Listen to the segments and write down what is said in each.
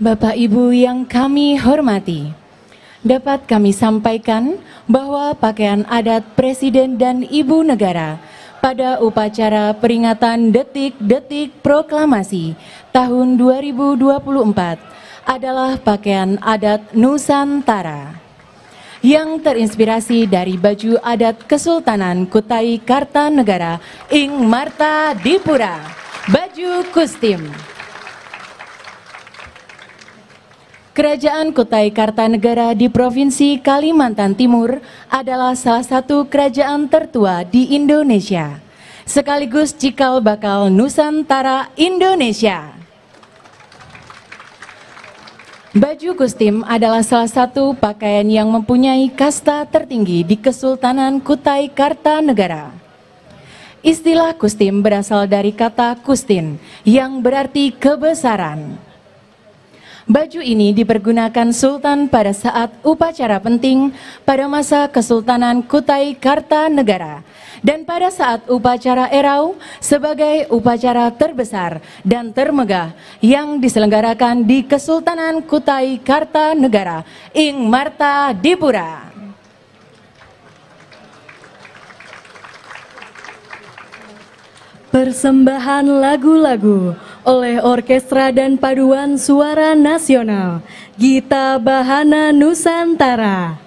Bapak Ibu yang kami hormati, dapat kami sampaikan bahwa pakaian adat Presiden dan Ibu Negara pada upacara peringatan Detik-Detik Proklamasi tahun 2024 adalah pakaian adat Nusantara yang terinspirasi dari baju adat Kesultanan Kutai Kartanegara ing Marta Dipura, baju kustim. Kerajaan Kutai Kartanegara di Provinsi Kalimantan Timur adalah salah satu kerajaan tertua di Indonesia, sekaligus cikal bakal Nusantara Indonesia. Baju kustim adalah salah satu pakaian yang mempunyai kasta tertinggi di Kesultanan Kutai Kartanegara. Istilah kustim berasal dari kata kustin yang berarti kebesaran. Baju ini dipergunakan Sultan pada saat upacara penting pada masa Kesultanan Kutai Kartanegara dan pada saat upacara erau sebagai upacara terbesar dan termegah yang diselenggarakan di Kesultanan Kutai Kartanegara ing Marta Dipura. Persembahan lagu-lagu oleh Orkestra dan Paduan Suara Nasional Gita Bahana Nusantara.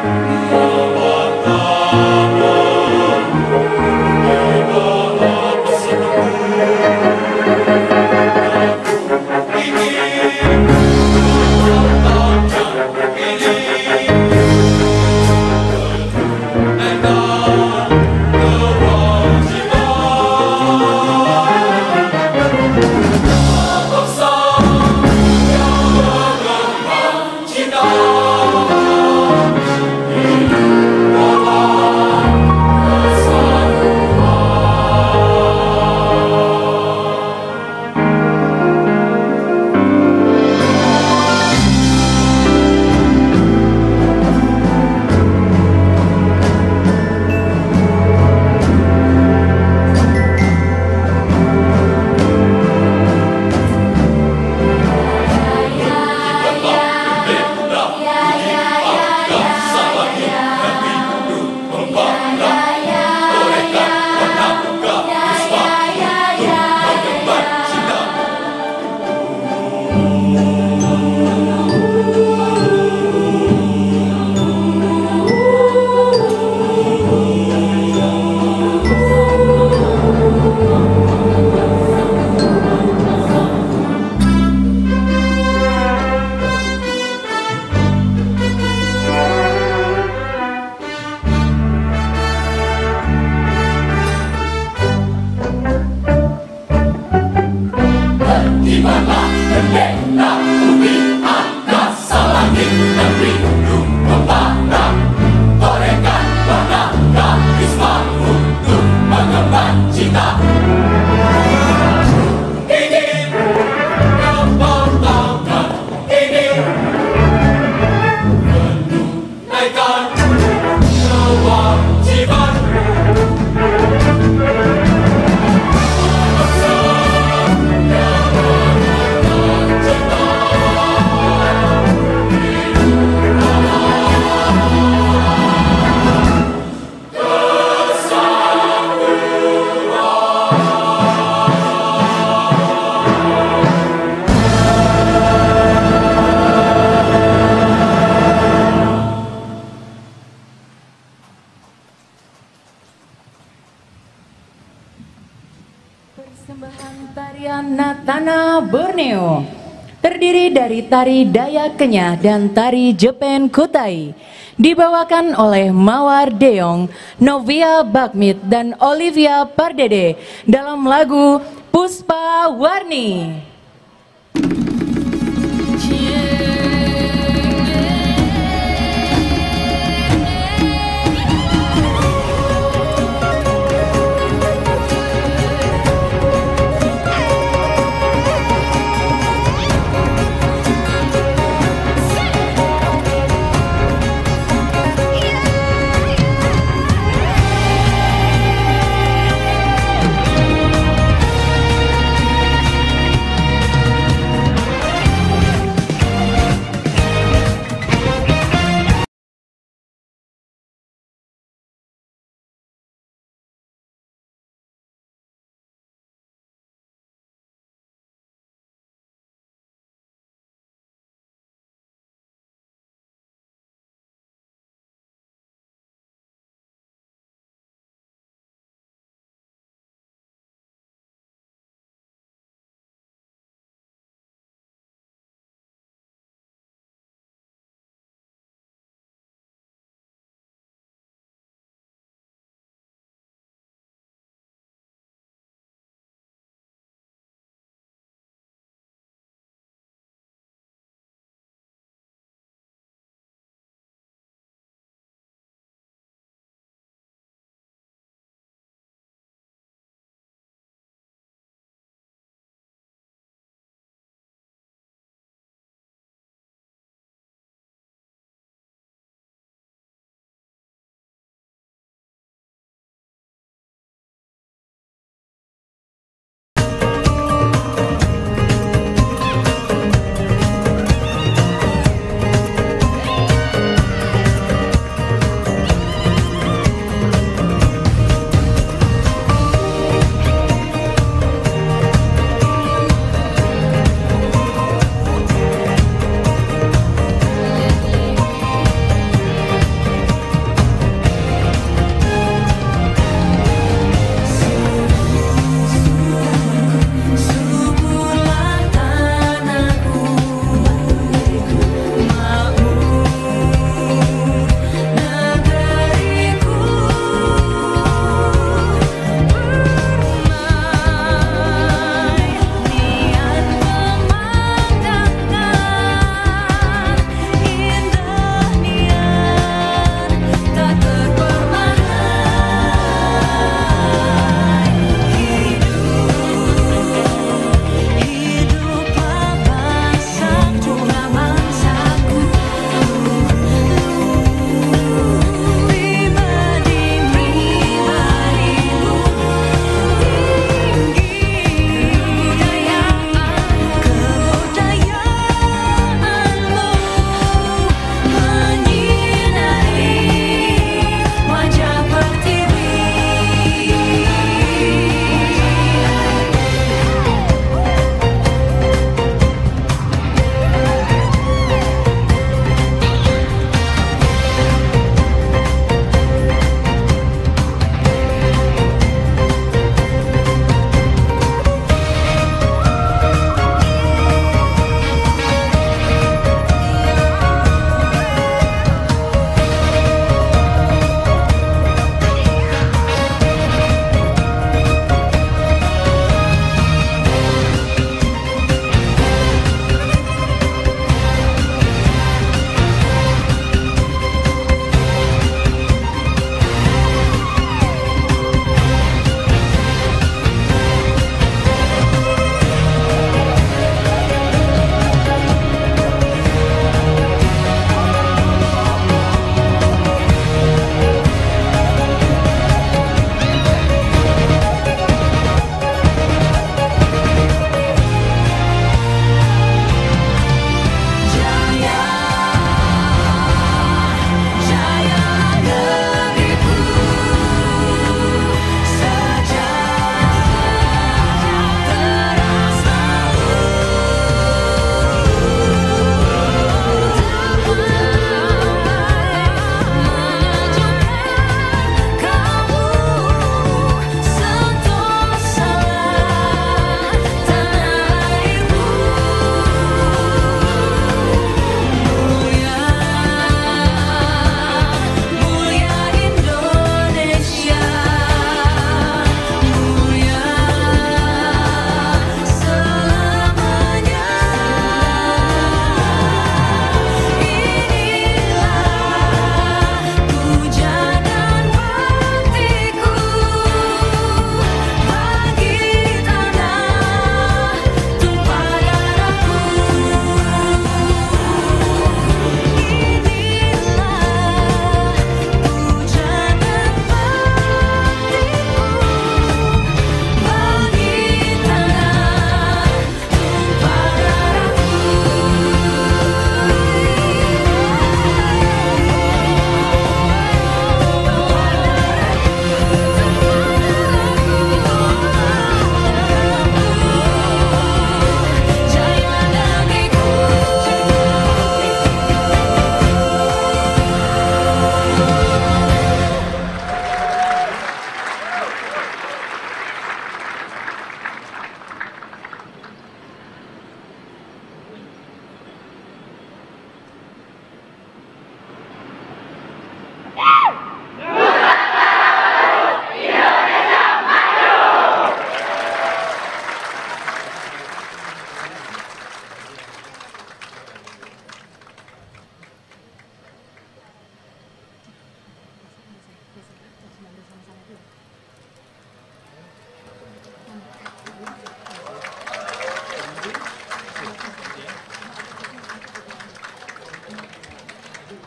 Persembahan tarian Natana Borneo terdiri dari tari Dayak Kenyah dan tari Jepen Kutai, dibawakan oleh Mawar Deong, Novia Bakmit dan Olivia Pardede dalam lagu Puspa Warni.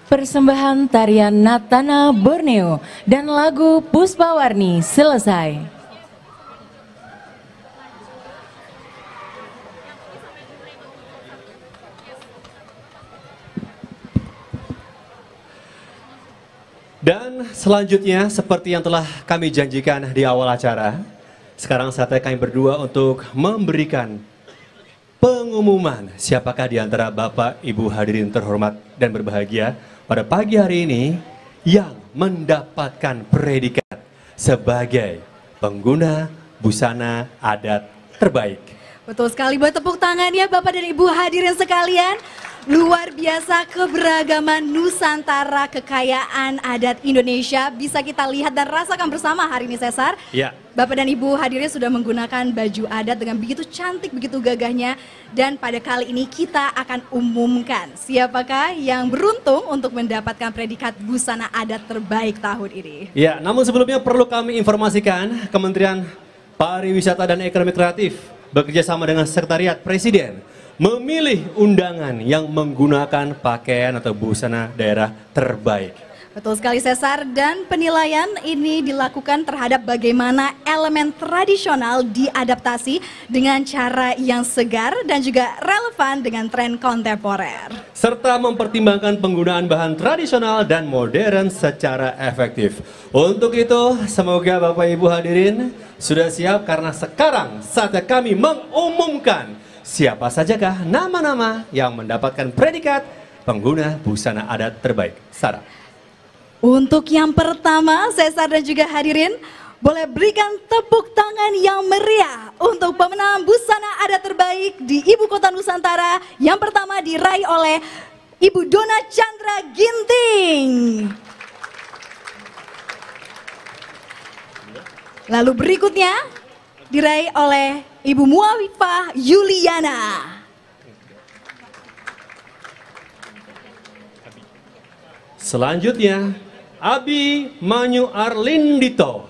Persembahan tarian Natana Borneo dan lagu Puspawarni selesai. Dan selanjutnya seperti yang telah kami janjikan di awal acara, sekarang saatnya kami berdua untuk memberikan pengumuman siapakah di antara Bapak Ibu hadirin terhormat dan berbahagia pada pagi hari ini yang mendapatkan predikat sebagai pengguna busana adat terbaik. Betul sekali, buat tepuk tangan ya Bapak dan Ibu hadirin sekalian. Luar biasa keberagaman Nusantara, kekayaan adat Indonesia bisa kita lihat dan rasakan bersama hari ini, Cesar. Ya. Bapak dan Ibu hadirin sudah menggunakan baju adat dengan begitu cantik, begitu gagahnya. Dan pada kali ini kita akan umumkan siapakah yang beruntung untuk mendapatkan predikat busana adat terbaik tahun ini. Ya, namun sebelumnya perlu kami informasikan Kementerian Pariwisata dan Ekonomi Kreatif bekerja sama dengan Sekretariat Presiden memilih undangan yang menggunakan pakaian atau busana daerah terbaik. Betul sekali Cesar, dan penilaian ini dilakukan terhadap bagaimana elemen tradisional diadaptasi dengan cara yang segar dan juga relevan dengan tren kontemporer. Serta mempertimbangkan penggunaan bahan tradisional dan modern secara efektif. Untuk itu, semoga Bapak Ibu hadirin sudah siap karena sekarang saatnya kami mengumumkan siapa sajakah nama-nama yang mendapatkan predikat pengguna busana adat terbaik. Sarah. Untuk yang pertama, Cesar dan juga hadirin, boleh berikan tepuk tangan yang meriah untuk pemenang busana adat terbaik di Ibu Kota Nusantara. Yang pertama diraih oleh Ibu Dona Chandra Ginting. Lalu berikutnya diraih oleh Ibu Muawifah Yuliana. Selanjutnya, Abi Manyu Arlindito.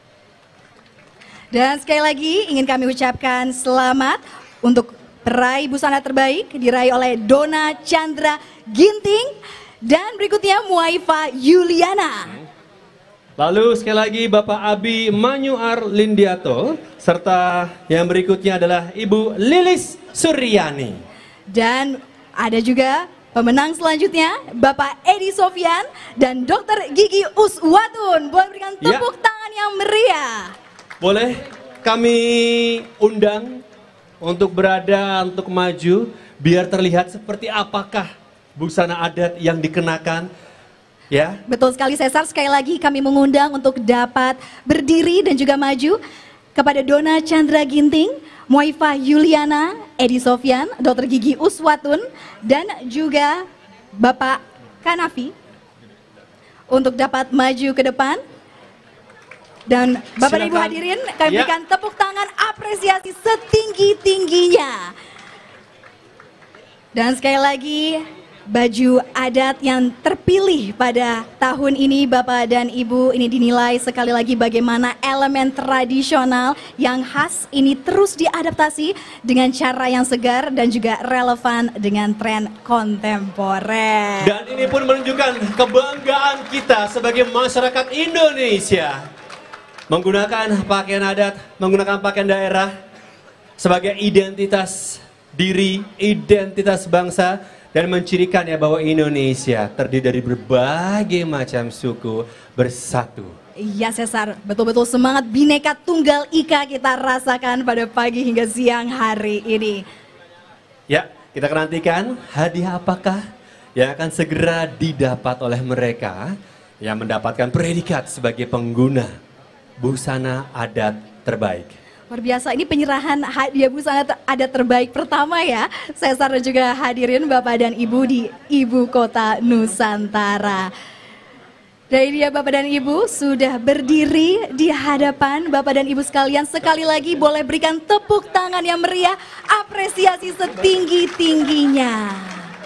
Dan sekali lagi ingin kami ucapkan selamat untuk peraih busana terbaik diraih oleh Dona Chandra Ginting. Dan berikutnya Muawifah Yuliana. Lalu sekali lagi Bapak Abi Manyu Arlindiato, serta yang berikutnya adalah Ibu Lilis Suryani. Dan ada juga pemenang selanjutnya Bapak Edi Sofyan dan Dr. Gigi Uswatun. Boleh berikan tepuk tangan yang meriah. Boleh kami undang untuk berada, untuk maju, biar terlihat seperti apakah busana adat yang dikenakan. Ya. Betul sekali Cesar, sekali lagi kami mengundang untuk dapat berdiri dan juga maju kepada Dona Chandra Ginting, Muawifah Yuliana, Edi Sofyan, Dr. Gigi Uswatun, dan juga Bapak Kanafi untuk dapat maju ke depan. Dan Bapak dan Ibu hadirin, kami berikan tepuk tangan apresiasi setinggi-tingginya. Dan sekali lagi, baju adat yang terpilih pada tahun ini Bapak dan Ibu ini dinilai sekali lagi bagaimana elemen tradisional yang khas ini terus diadaptasi dengan cara yang segar dan juga relevan dengan tren kontemporer. Dan ini pun menunjukkan kebanggaan kita sebagai masyarakat Indonesia menggunakan pakaian adat, menggunakan pakaian daerah sebagai identitas diri, identitas bangsa, dan mencirikan ya bahwa Indonesia terdiri dari berbagai macam suku bersatu. Iya Cesar, betul-betul semangat Bhinneka Tunggal Ika kita rasakan pada pagi hingga siang hari ini. Ya, kita akan nantikan hadiah apakah yang akan segera didapat oleh mereka yang mendapatkan predikat sebagai pengguna busana adat terbaik. Luar biasa, ini penyerahan hadiah busana adat terbaik pertama ya, Cesar dan juga hadirin Bapak dan Ibu di Ibu Kota Nusantara. Dan dia Bapak dan Ibu sudah berdiri di hadapan Bapak dan Ibu sekalian. Sekali lagi boleh berikan tepuk tangan yang meriah, apresiasi setinggi-tingginya.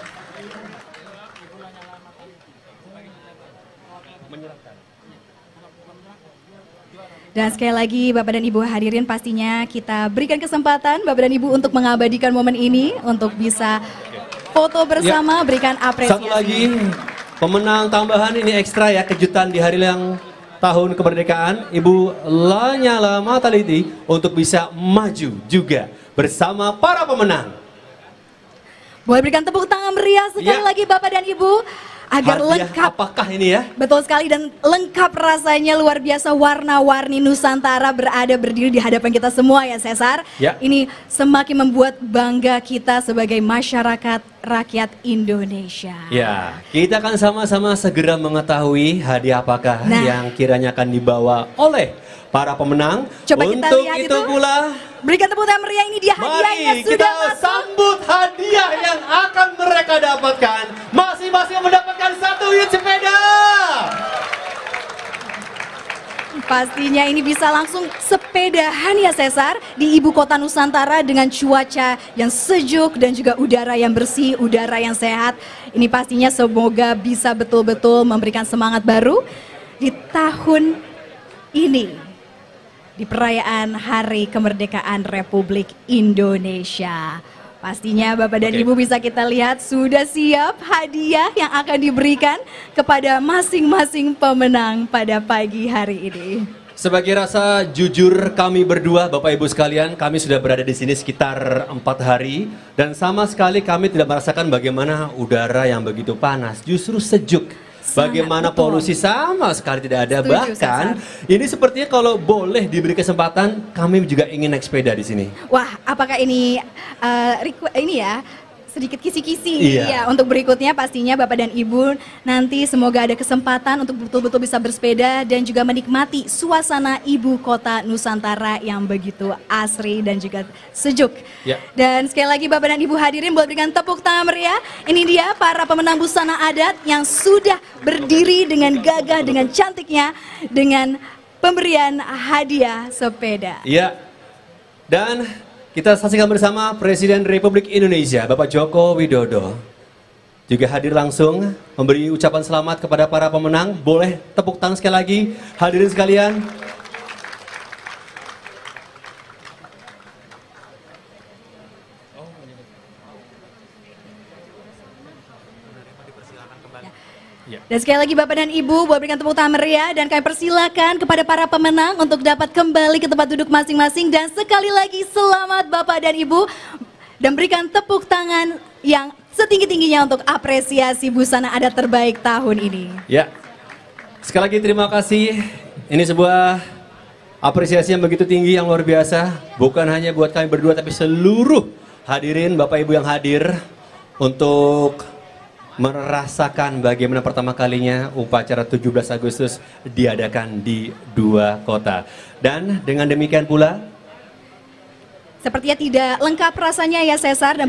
Dan sekali lagi Bapak dan Ibu hadirin, pastinya kita berikan kesempatan Bapak dan Ibu untuk mengabadikan momen ini, untuk bisa foto bersama, berikan apresiasi. Satu lagi, pemenang tambahan ini ekstra ya, kejutan di hari yang tahun kemerdekaan, Ibu Lanyala Mataliti untuk bisa maju juga bersama para pemenang. Boleh berikan tepuk tangan meriah sekali lagi Bapak dan Ibu agar Hadiah lengkap. apakah ini ya? Betul sekali dan lengkap rasanya, luar biasa, warna-warni Nusantara berada berdiri di hadapan kita semua ya Cesar. Ya. Ini semakin membuat bangga kita sebagai masyarakat rakyat Indonesia. Ya, kita akan sama-sama segera mengetahui hadiah apakah Nah. yang kiranya akan dibawa oleh para pemenang. Coba kita Untuk lihat itu pula, berikan tepuk tangan meriah, ini dia hadiahnya mari sudah kita masuk. sambut hadiah yang akan mereka dapatkan. Masing-masing mendapatkan 1 unit sepeda. Pastinya ini bisa langsung sepedahan ya Cesar di ibu kota Nusantara dengan cuaca yang sejuk dan juga udara yang bersih, udara yang sehat. Ini pastinya semoga bisa betul-betul memberikan semangat baru di tahun ini, di perayaan Hari Kemerdekaan Republik Indonesia. Pastinya Bapak dan Ibu bisa kita lihat sudah siap hadiah yang akan diberikan kepada masing-masing pemenang pada pagi hari ini. Sebagai rasa jujur kami berdua, Bapak Ibu sekalian, kami sudah berada di sini sekitar 4 hari dan sama sekali kami tidak merasakan bagaimana udara yang begitu panas, justru sejuk. Bagaimana betul. polusi sama sekali tidak ada. Setuju, Bahkan ini sepertinya kalau boleh diberi kesempatan, kami juga ingin naik sepeda di sini. Wah, apakah ini ini ya sedikit kisi-kisi Iya. ya untuk berikutnya pastinya Bapak dan Ibu nanti semoga ada kesempatan untuk betul-betul bisa bersepeda dan juga menikmati suasana ibu kota Nusantara yang begitu asri dan juga sejuk. Ya. Dan sekali lagi Bapak dan Ibu hadirin boleh berikan tepuk tangan meriah. Ini dia para pemenang busana adat yang sudah berdiri dengan gagah, dengan cantiknya, dengan pemberian hadiah sepeda. Iya. Dan kita saksikan bersama Presiden Republik Indonesia, Bapak Joko Widodo. Juga hadir langsung memberi ucapan selamat kepada para pemenang. Boleh tepuk tangan sekali lagi, hadirin sekalian. Dan sekali lagi Bapak dan Ibu boleh berikan tepuk tangan meriah dan kami persilakan kepada para pemenang untuk dapat kembali ke tempat duduk masing-masing dan sekali lagi selamat Bapak dan Ibu dan berikan tepuk tangan yang setinggi-tingginya untuk apresiasi busana adat terbaik tahun ini. Ya, sekali lagi terima kasih. Ini sebuah apresiasi yang begitu tinggi, yang luar biasa. Bukan hanya buat kami berdua, tapi seluruh hadirin Bapak Ibu yang hadir untuk merasakan bagaimana pertama kalinya upacara 17 Agustus diadakan di 2 kota. Dan dengan demikian pula, Sepertinya tidak lengkap rasanya ya Cesar dan